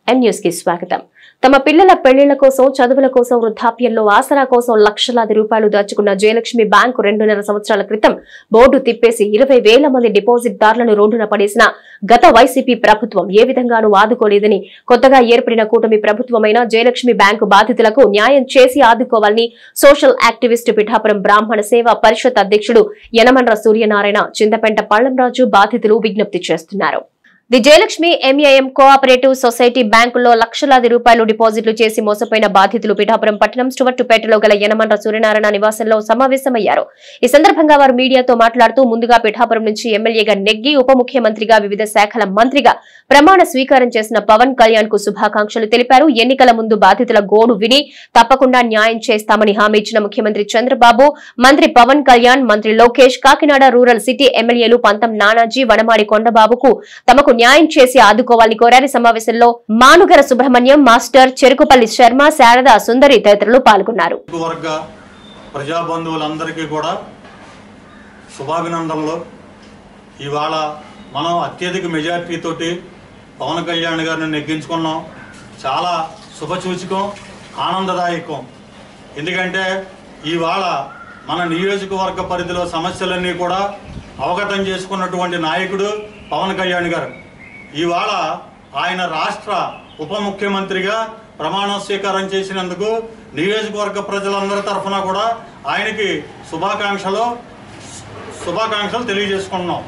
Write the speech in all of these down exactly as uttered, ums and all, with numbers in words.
ఎన్ news కి స్వాగతం. తమ పిల్లల పెళ్లిళ్ల కోసం, చదువుల కోసం, వృద్ధాప్యంలో ఆసరా కోసం లక్షలాది రూపాయలు దాచుకున్న జయలక్ష్మి బ్యాంకు రెండున్నర సంవత్సరాల క్రితం బోర్డు తిప్పేసి ఇరవై వేల మంది డిపాజిట్ దారులను రోడ్డున పడేసిన గత వైసీపీ ప్రభుత్వం ఏ విధంగానూ ఆదుకోలేదని కొత్తగా ఏర్పడిన కూటమి ప్రభుత్వమైన జయలక్ష్మి బ్యాంకు బాధితులకు న్యాయం చేసి ఆదుకోవాలని సోషల్ యాక్టివిస్ట్ పిఠాపురం బ్రాహ్మణ సేవా పరిషత్ అధ్యక్షుడు యనమండ్ర సూర్యనారాయణ, చింతపెంట పళ్లంరాజు బాధితులు విజ్ఞప్తి చేస్తున్నారు. The Jayalakshmi MIM cooperative society బ్యాంకుల్లో లక్షలాది రూపాయలు డిపాజిట్లు చేసి మోసపోయిన బాధితులు పిఠాపురం పట్టణం స్టువర్టుపేటలో గల యనమండ్ర సూర్యనారాయణ నివాసంలో సమావేశమయ్యారు. ఈ సందర్భంగా వారు మీడియాతో మాట్లాడుతూ ముందుగా పిఠాపురం నుంచి ఎమ్మెల్యేగా నెగ్గి ఉప ముఖ్యమంత్రిగా వివిధ శాఖల మంత్రిగా ప్రమాణ స్వీకారం చేసిన పవన్ కళ్యాణ్ కు శుభాకాంక్షలు తెలిపారు. ఎన్నికల ముందు బాధితుల గోడు విని తప్పకుండా న్యాయం చేస్తామని హామీ ఇచ్చిన ముఖ్యమంత్రి చంద్రబాబు, మంత్రి పవన్ కళ్యాణ్, మంత్రి లోకేష్, కాకినాడ రూరల్ సిటీ ఎమ్మెల్యేలు పంతం నానాజీ, వనమాడి కొండబాబుకు తమకు న్యాయం చేసి ఆదుకోవాలని కోరారు. సమావేశంలో మానుగర సుబ్రహ్మణ్యం, మాస్టర్ చెరుకుపల్లి శర్మ, శారద సుందరి తదితరులు పాల్గొన్నారు. ప్రజా బంధువులందరికీ కూడా శుభాభినందనలు. ఇవాళ మనం అత్యధిక మెజార్టీ తోటి పవన్ కళ్యాణ్ గారిని నెగ్గించుకున్నాం. చాలా శుభసూచకం, ఆనందదాయకం. ఎందుకంటే ఇవాళ మన నియోజకవర్గ పరిధిలో సమస్యలన్నీ కూడా అవగతం చేసుకున్నటువంటి నాయకుడు పవన్ కళ్యాణ్ గారు. ఇవాళ ఆయన రాష్ట్ర ఉప ముఖ్యమంత్రిగా ప్రమాణ స్వీకారం చేసినందుకు నియోజకవర్గ ప్రజలందరి తరఫున కూడా ఆయనకి శుభాకాంక్షలు శుభాకాంక్షలు తెలియజేసుకుంటున్నాం.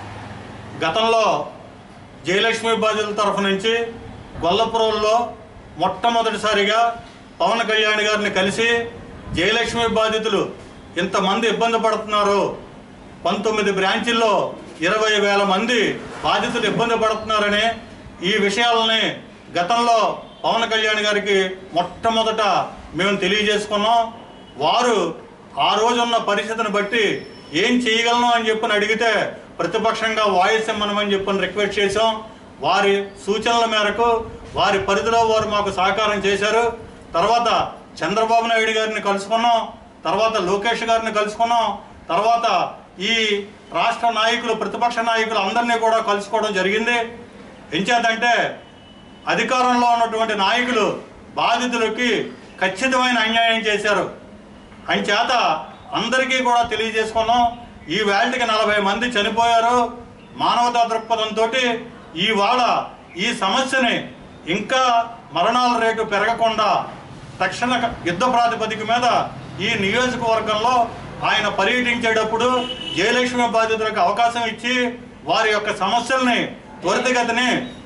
గతంలో జయలక్ష్మి బాధితుల తరఫు నుంచి గొల్లపురంలో మొట్టమొదటిసారిగా పవన్ కళ్యాణ్ గారిని కలిసి జయలక్ష్మి బాధితులు ఇంతమంది ఇబ్బంది పడుతున్నారు, పంతొమ్మిది బ్రాంచీల్లో ఇరవై వేల మంది బాధితులు ఇబ్బంది పడుతున్నారని ఈ విషయాలని గతంలో పవన్ కళ్యాణ్ గారికి మొట్టమొదట మేము తెలియజేసుకున్నాం. వారు ఆ రోజున్న పరిస్థితిని బట్టి ఏం చేయగలను అని చెప్పని అడిగితే ప్రతిపక్షంగా వాయిస్ ఇమ్మనమని చెప్పని రిక్వెస్ట్ చేశాం. వారి సూచనల మేరకు వారి పరిధిలో వారు మాకు సహకారం చేశారు. తర్వాత చంద్రబాబు నాయుడు గారిని కలుసుకున్నాం, తర్వాత లోకేష్ గారిని కలుసుకున్నాం, తర్వాత ఈ రాష్ట్ర నాయకులు, ప్రతిపక్ష నాయకులు అందరినీ కూడా కలుసుకోవడం జరిగింది. ఎంచేతంటే అధికారంలో ఉన్నటువంటి నాయకులు బాధితులకి ఖచ్చితమైన అన్యాయం చేశారు. అంచేత అందరికీ కూడా తెలియజేసుకున్నాం. ఈ వేళకి నలభై మంది చనిపోయారు. మానవతా దృక్పథంతో ఇవాళ ఈ సమస్యని ఇంకా మరణాల రేటు పెరగకుండా తక్షణ యుద్ధ ప్రాతిపదిక మీద ఈ నియోజకవర్గంలో ఆయన పర్యటించేటప్పుడు జయలక్ష్మి బాధితులకు అవకాశం ఇచ్చి వారి యొక్క సమస్యల్ని త్వరితగతిని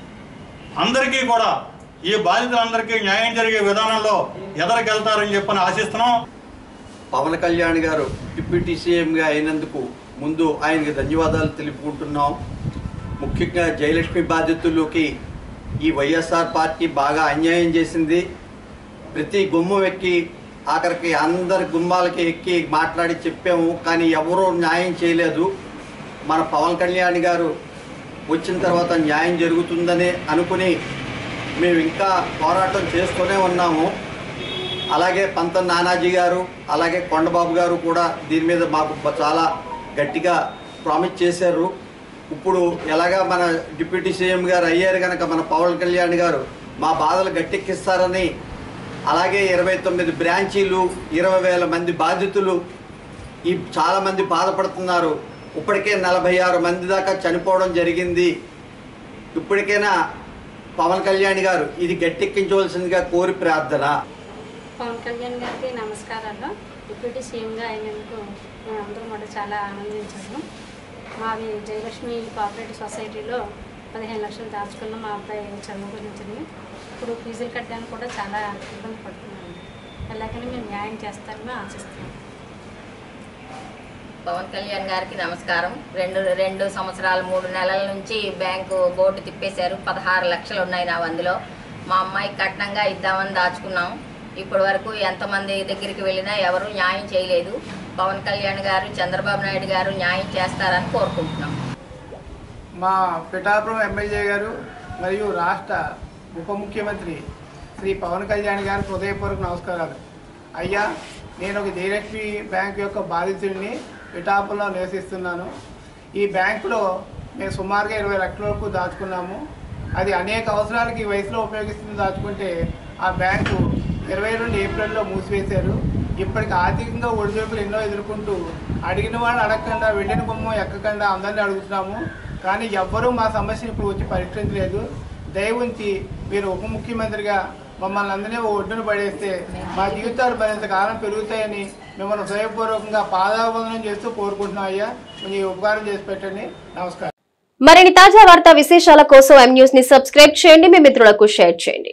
అందరికీ కూడా ఈ బాధితులందరికీ న్యాయం జరిగే విధానంలో ఎదరికెళ్తారని చెప్పని ఆశిస్తున్నాం. పవన్ కళ్యాణ్ గారు డిప్యూటీ సీఎంగా అయినందుకు ముందు ఆయనకి ధన్యవాదాలు తెలుపుకుంటున్నాం. ముఖ్యంగా జయలక్ష్మి బాధితులకి ఈ వైఎస్ఆర్ పార్టీ బాగా అన్యాయం చేసింది. ప్రతి గుమ్మం ఎక్కి ఆఖరికి అందరి గుమ్మాలకి ఎక్కి మాట్లాడి చెప్పాము, కానీ ఎవరూ న్యాయం చేయలేదు. మన పవన్ కళ్యాణ్ గారు వచ్చిన తర్వాత న్యాయం జరుగుతుందని అనుకుని మేము ఇంకా పోరాటం చేస్తూనే ఉన్నాము. అలాగే పంతం నానాజీ గారు, అలాగే కొండబాబు గారు కూడా దీని మీద మాకు చాలా గట్టిగా ప్రామిస్ చేశారు. ఇప్పుడు ఎలాగా మన డిప్యూటీ సీఎం గారు అయ్యారు కనుక మన పవన్ కళ్యాణ్ గారు మా బాధలు గట్టెక్కిస్తారని, అలాగే ఇరవై తొమ్మిది బ్రాంచీలు, ఇరవై వేల మంది బాధితులు ఈ చాలామంది బాధపడుతున్నారు. ఇప్పటికే నలభై ఆరు మంది దాకా చనిపోవడం జరిగింది. ఇప్పటికైనా పవన్ కళ్యాణ్ గారు ఇది గట్టెక్కించవలసిందిగా కోరి ప్రార్థన. పవన్ కళ్యాణ్ గారికి నమస్కారాలు. డిప్యూటీ సీఎంగా అయినందుకు మేమందరం కూడా చాలా ఆనందించాము. మాది జయలక్ష్మి కోఆపరేటివ్ సొసైటీలో పదిహేను లక్షలు దాచుకున్న మా అబ్బాయి చదువు గురించి ఇప్పుడు ఫీజులు కట్టడానికి కూడా చాలా ఇబ్బంది పడుతున్నాము. ఎలాగైనా మేము న్యాయం చేస్తారని ఆశిస్తున్నాం. పవన్ కళ్యాణ్ గారికి నమస్కారం. రెండు రెండు సంవత్సరాలు మూడు నెలల నుంచి బ్యాంకు బోర్డు తిప్పేశారు. పదహారు లక్షలు ఉన్నాయి నా అందులో. మా అమ్మాయి కట్నంగా ఇద్దామని దాచుకున్నాం. ఇప్పటి వరకు ఎంతమంది దగ్గరికి వెళ్ళినా ఎవరు న్యాయం చేయలేదు. పవన్ కళ్యాణ్ గారు, చంద్రబాబు నాయుడు గారు న్యాయం చేస్తారని కోరుకుంటున్నాం. మా పిఠాపురం ఎమ్మెల్యే గారు మరియు రాష్ట్ర ఉప ముఖ్యమంత్రి శ్రీ పవన్ కళ్యాణ్ గారికి హృదయపూర్వక నమస్కారాలు. అయ్యా, నేను ఒక జయలక్ష్మి బ్యాంకు యొక్క బాధితుడిని, పిఠాపురంలో నివసిస్తున్నాను. ఈ బ్యాంకులో మేము సుమారుగా ఇరవై లక్షల వరకు దాచుకున్నాము. అది అనేక అవసరాలకి ఈ వయసులో ఉపయోగిస్తుంది దాచుకుంటే ఆ బ్యాంకు ఇరవై రెండు ఏప్రిల్లో మూసివేశారు. ఇప్పటికి ఆర్థికంగా ఒడిదుడుకులు ఎన్నో ఎదుర్కొంటూ అడిగిన వాళ్ళు అడగకుండా వెళ్ళిన బొమ్మ ఎక్కకుండా అందరినీ అడుగుతున్నాము. కానీ ఎవ్వరూ మా సమస్యను ఇప్పుడు వచ్చి పరిష్కరించలేదు. దయ ఉంచి మీరు ఉప ముఖ్యమంత్రిగా మమ్మల్ని అందరినీ ఒడ్డున పడేస్తే మా జీవితాలు మరింత కాలం పెరుగుతాయని మిమ్మల్ని హృదయపూర్వకంగా పాదాబంధనం చేస్తూ కోరుకుంటున్నాం. అయ్యా మీ ఉపకారం చేసి పెట్టండి. నమస్కారం. మరిన్ని తాజా వార్తా విశేషాల కోసం ఎం న్యూస్ ని సబ్స్క్రైబ్ చేయండి, మీ మిత్రులకు షేర్ చేయండి.